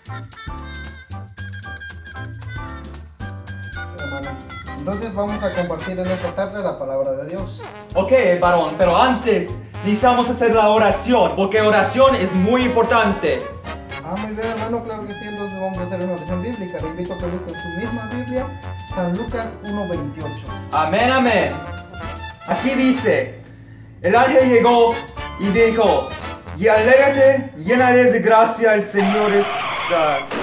Hermano. Entonces vamos a compartir en esta tarde la palabra de Dios. Ok, varón, pero antes necesitamos hacer la oración, porque oración es muy importante. Muy bien, hermano, claro que sí. Entonces vamos a hacer una oración bíblica. Le invito a que busques tu misma Biblia, San Lucas 1:28. Amén, amén. Aquí dice, el ángel llegó y dijo, y alégrate, llena eres de gracia, el Señor está